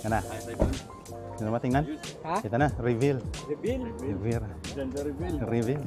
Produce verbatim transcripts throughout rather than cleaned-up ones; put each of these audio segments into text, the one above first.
Yan na. Ito na matingnan? Ha? Ito na, reveal. Reveal? Reveal. Ganda reveal. Reveal.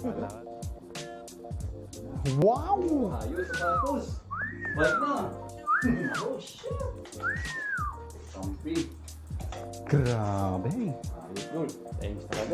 Wow! Ayos, tapos. Balik na. Oh, shit. Kampi. Grabe. Ayos, Lord. Thanks talaga.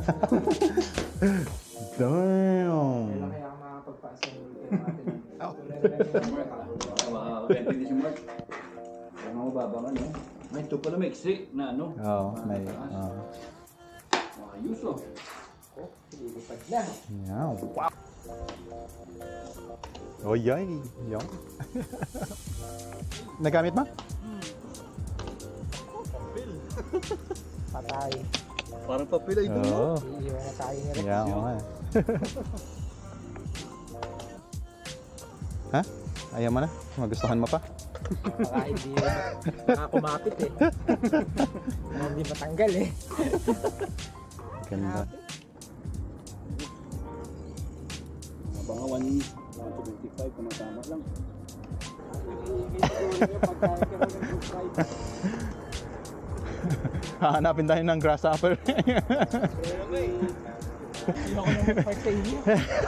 Damn! Kailan kaya ang makapagpaasa ng weekend natin? Makakakente din si Mark. Kaya mga mababa nga, no? May ito pala may exit na ano. Oo, may... oo. Ayos, oh. Oh, ilipad na. Yan. Wow! Oh, yay! Yan. Nagamit mo? Patay. Parang papel ay doon, no? Oo. Iiwan na tayo ni Rex. Yeah, oo nga. Ha? Ayaw mo na? Magustuhan mo pa? Baka hindi nakakumapit eh. Baka hindi matanggal eh. Ganda. Mga one twenty-five, tumatama lang. Hahanapin tayo ng grasshopper. Hindi ako naman part sa inyo.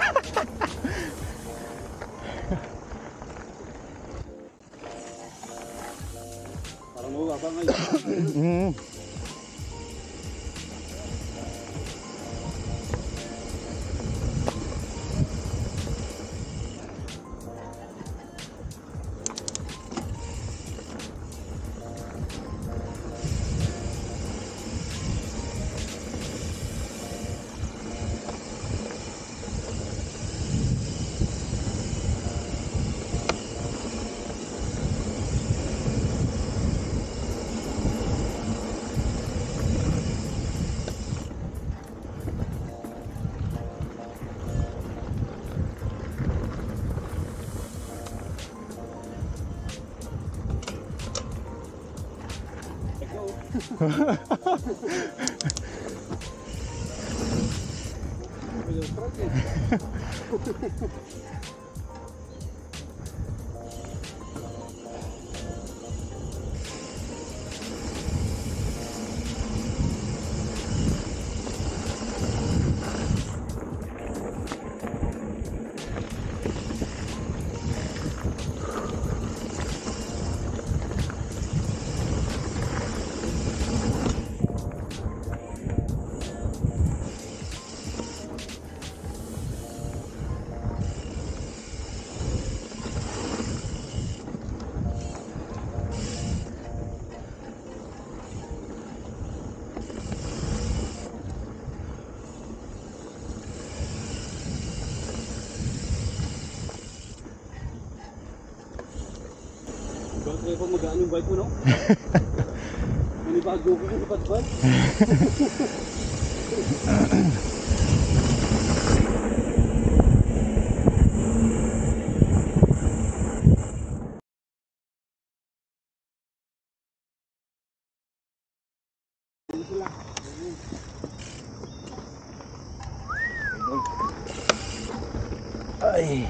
Parang mababa ngayon. Mm. Bakit pa magaan yung bike mo, no? Manibago ko yung patpat. Ay.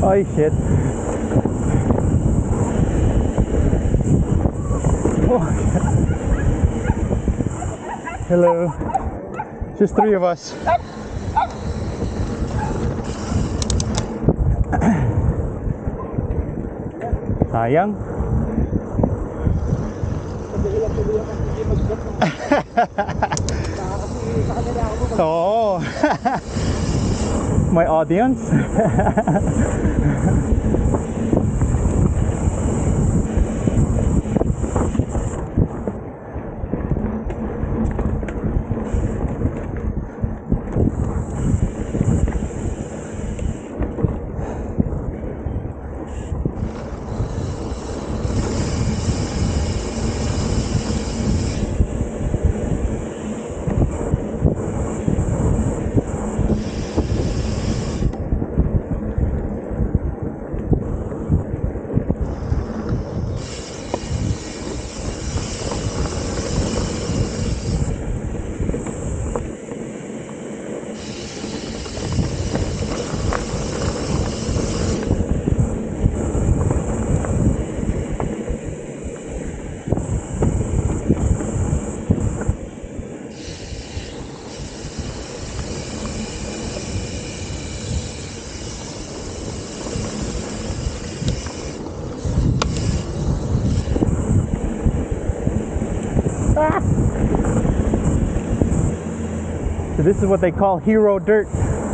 Ay, shit. Oh. Hello. Just three of us. Sayang. Oo. My audience. So this is what they call hero dirt.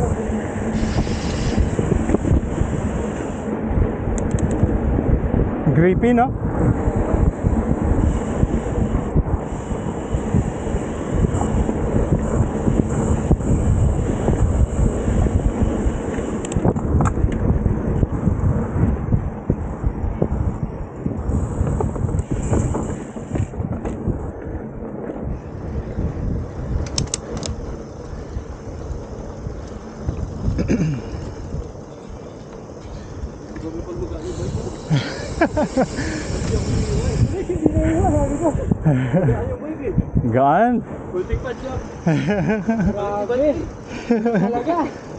Creepy, no? Gaan? Ulting pa siya. Grabe. Talaga.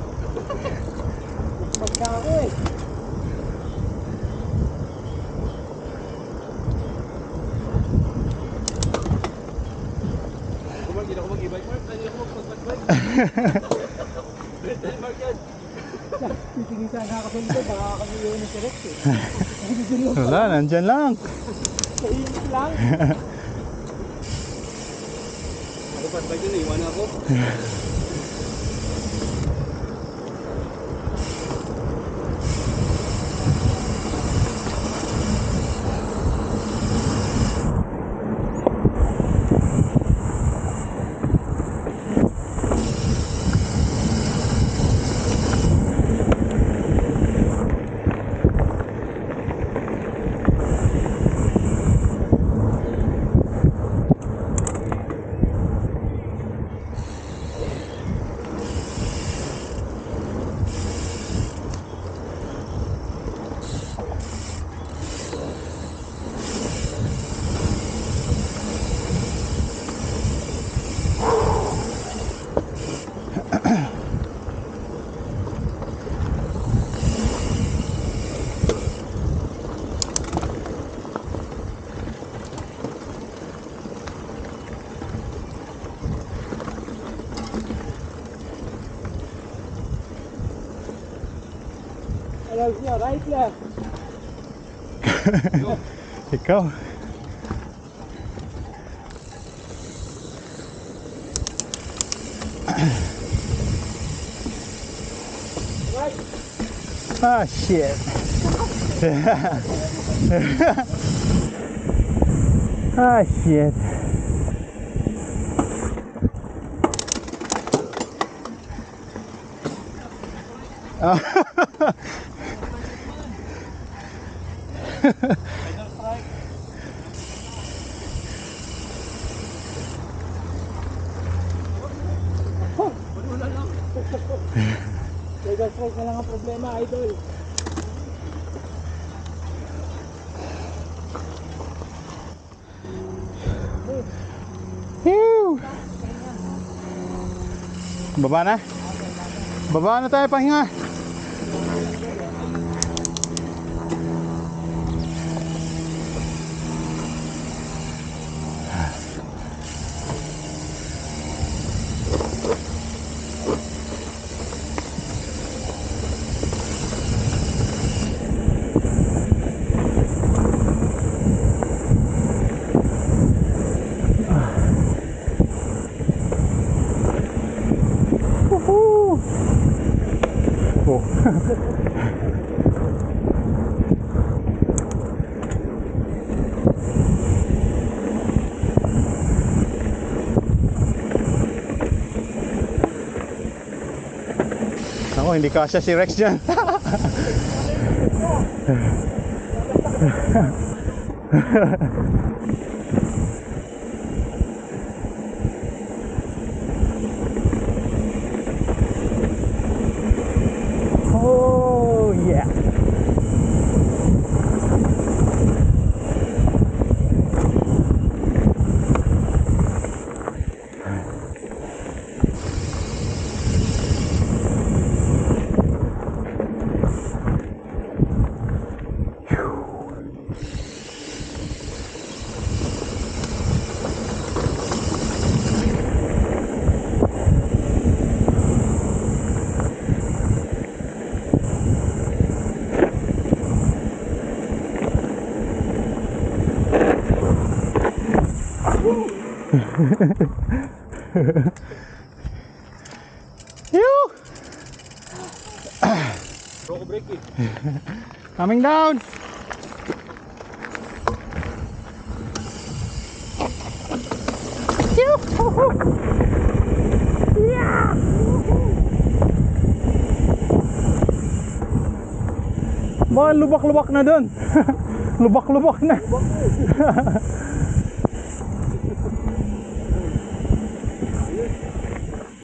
Pagka ako eh. Kumag, hindi ako mag-e-bike mark. Hindi ako mag-bike. Dahil mark yan. Titingin sana ako dito. Baka kami yun na si Rex eh. Wala, nandyan lang. Sa init lang. Ako pa bike yun, iwan ako. Alam niyo, right left. Ikaw. Right. Ah, shit. Ah, shit. Ah. Legal strike na lang ang problema, idol. Phew. Baba na. Baba na tayo, pahinga. Oh, hindi kasya si Rex dyan. Oh, yeah. Yoo! Roco break eh. Coming down. Yeah! Baka lubak-lubak na dun. Lubak-lubak na.